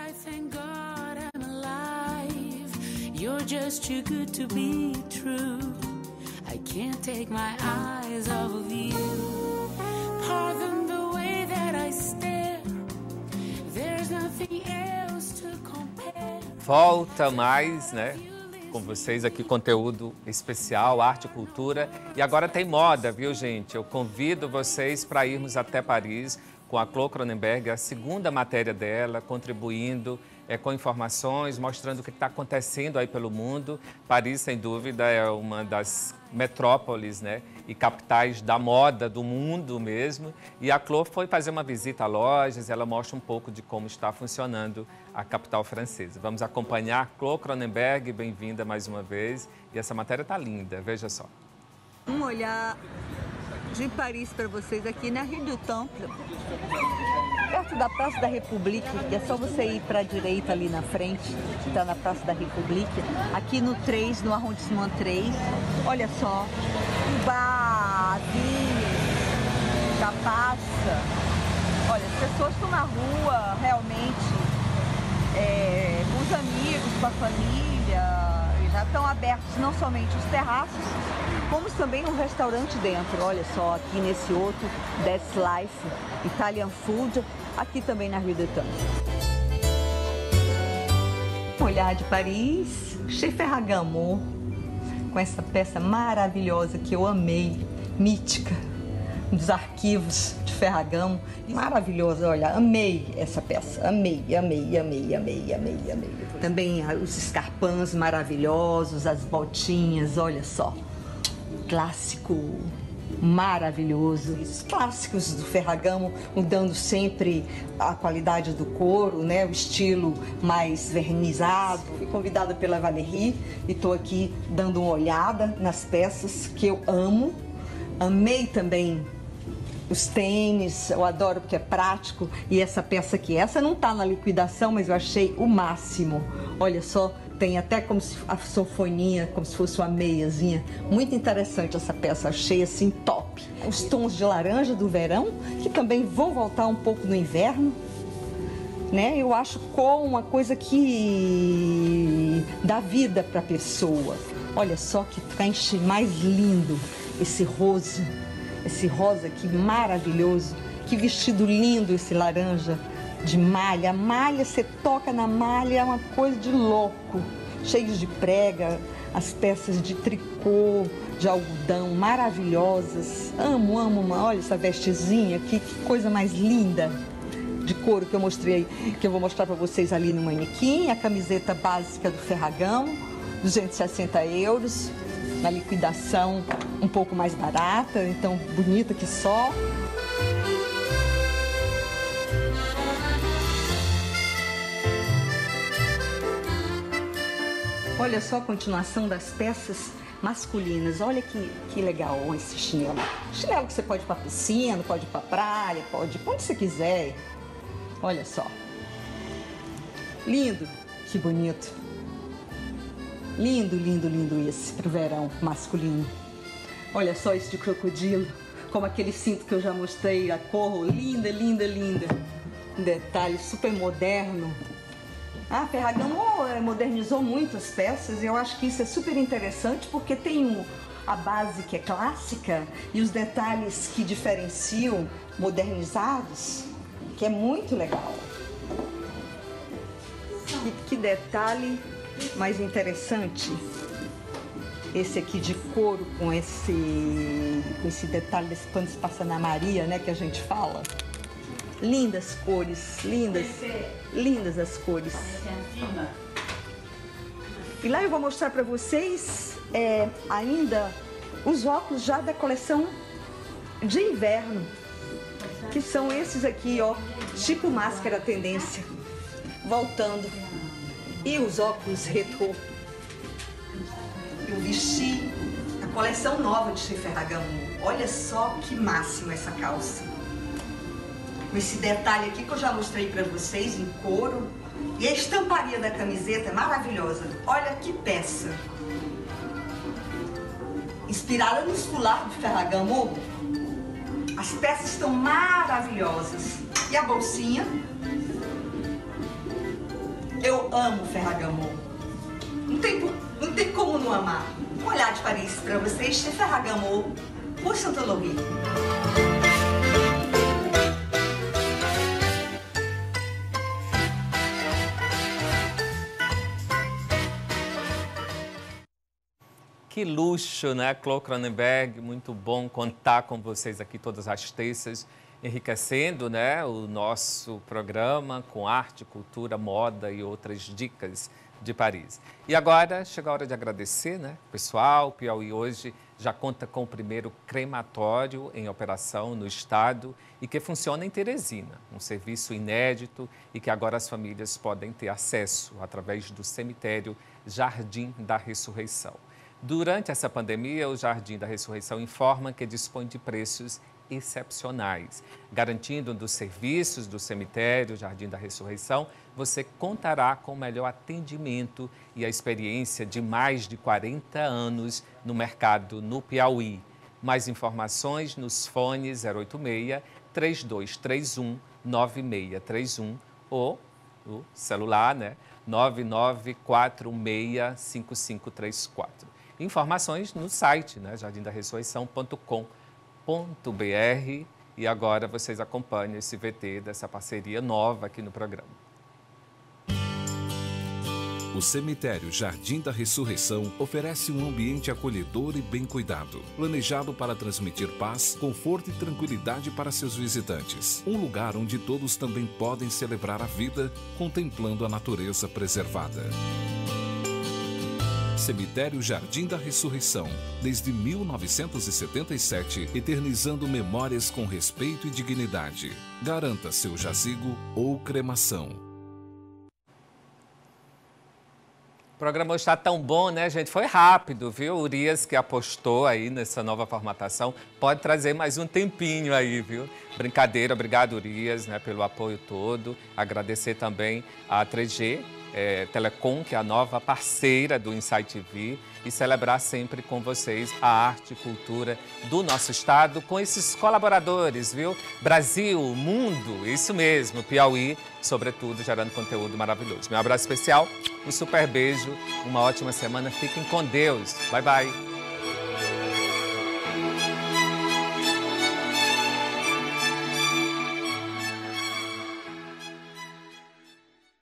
I thank God I'm alive. You're just too good to be true. I can't take my eyes off of you. Pardon the way that I stare. There's nothing else to compare. Volta mais, né? Com vocês aqui, conteúdo especial, arte e cultura. E agora tem moda, viu, gente? Eu convido vocês para irmos até Paris com a Chloe Cronenberg, a segunda matéria dela, contribuindo com informações, mostrando o que está acontecendo aí pelo mundo. Paris, sem dúvida, é uma das metrópoles, né, e capitais da moda do mundo mesmo. E a Chloe foi fazer uma visita a lojas, ela mostra um pouco de como está funcionando a capital francesa. Vamos acompanhar a Chloe Cronenberg, bem-vinda mais uma vez. E essa matéria está linda, veja só. Um olhar de Paris para vocês aqui na Rue du Temple, perto da Praça da República. E é só você ir para a direita ali na frente, que está na Praça da República. Aqui no 3, no arrondissement 3, olha só, barzinhos da passa. Olha, as pessoas estão na rua realmente, com os amigos, com a família, e já estão abertos não somente os terraços, como também um restaurante dentro. Olha só, aqui nesse outro, Best Life, Italian Food, aqui também na Rue du Temple. Um olhar de Paris, Chez Ferragamo, com essa peça maravilhosa que eu amei, mítica, dos arquivos de Ferragamo. Maravilhosa, olha, amei essa peça, amei. Também os escarpins maravilhosos, as botinhas, olha só. Clássico maravilhoso. Os clássicos do Ferragamo, mudando sempre a qualidade do couro, né? O estilo mais vernizado. Fui convidada pela Valérie e estou aqui dando uma olhada nas peças que eu amo. Amei também os tênis, eu adoro porque é prático. E essa peça aqui, essa não está na liquidação, mas eu achei o máximo. Olha só, tem até como se a sanfoninha, como se fosse uma meiazinha. Muito interessante essa peça, achei assim top. Os tons de laranja do verão, que também vão voltar um pouco no inverno, né? Eu acho com uma coisa que dá vida para a pessoa. Olha só que trench mais lindo, esse rosa aqui maravilhoso. Que vestido lindo esse laranja de malha. A malha, você toca na malha, é uma coisa de louco. Cheios de prega, as peças de tricô, de algodão, maravilhosas. Amo. Olha essa vestezinha aqui, que coisa mais linda. De couro que eu mostrei, que eu vou mostrar para vocês ali no manequim. A camiseta básica do Ferragamo, 260 €. Na liquidação um pouco mais barata, então bonita que só. Olha só a continuação das peças masculinas. Olha que legal esse chinelo. Chinelo que você pode ir para a piscina, pode ir para a praia, pode ir onde você quiser. Olha só. Lindo, que bonito. Lindo esse pro verão masculino. Olha só esse de crocodilo, como aquele cinto que eu já mostrei, a cor linda. Um detalhe super moderno. A Ferragamo modernizou muito as peças e eu acho que isso é super interessante porque tem a base que é clássica e os detalhes que diferenciam modernizados, que é muito legal. Que detalhe mais interessante, esse aqui de couro com esse detalhe desse pano de passa na Maria, né, que a gente fala. Lindas cores, lindas as cores. E lá eu vou mostrar para vocês ainda os óculos já da coleção de inverno, que são esses aqui, ó, tipo máscara tendência, voltando. E os óculos retrô. Eu vesti a coleção nova de Chez Ferragamo. Olha só que máximo essa calça. Com esse detalhe aqui que eu já mostrei para vocês em couro. E a estamparia da camiseta é maravilhosa. Olha que peça. Inspirada no foulard de Ferragamo. As peças estão maravilhosas. E a bolsinha? amo Ferragamo. Não tem como não amar. Um olhar de Paris para vocês, c'est Ferragamo, por Sant'Ologie. Que luxo, né, Clô Cronenberg? Muito bom contar com vocês aqui todas as terças, enriquecendo, né, o nosso programa com arte, cultura, moda e outras dicas de Paris. E agora chega a hora de agradecer, né, pessoal. Piauí hoje já conta com o primeiro crematório em operação no estado e que funciona em Teresina, um serviço inédito e que agora as famílias podem ter acesso através do cemitério Jardim da Ressurreição. Durante essa pandemia, o Jardim da Ressurreição informa que dispõe de preços excepcionais. Garantindo dos serviços do cemitério Jardim da Ressurreição, você contará com o melhor atendimento e a experiência de mais de 40 anos no mercado no Piauí. Mais informações nos fones 086-3231-9631 ou o celular, né? 99465534. Informações no site, né, jardimdaressurreição.com.br. E agora vocês acompanham esse VT dessa parceria nova aqui no programa. O cemitério Jardim da Ressurreição oferece um ambiente acolhedor e bem cuidado, planejado para transmitir paz, conforto e tranquilidade para seus visitantes. Um lugar onde todos também podem celebrar a vida, contemplando a natureza preservada. Cemitério Jardim da Ressurreição, desde 1977, eternizando memórias com respeito e dignidade. Garanta seu jazigo ou cremação. O programa hoje está tão bom, né, gente? Foi rápido, viu? Urias, que apostou aí nessa nova formatação, pode trazer mais um tempinho aí, viu? Brincadeira, obrigado, Urias, né, pelo apoio todo. Agradecer também a 3G Telecom, que é a nova parceira do Insight TV, e celebrar sempre com vocês a arte e cultura do nosso estado, com esses colaboradores, viu? Brasil, mundo, isso mesmo, Piauí, sobretudo, gerando conteúdo maravilhoso. Meu abraço especial, um super beijo, uma ótima semana, fiquem com Deus. Bye, bye.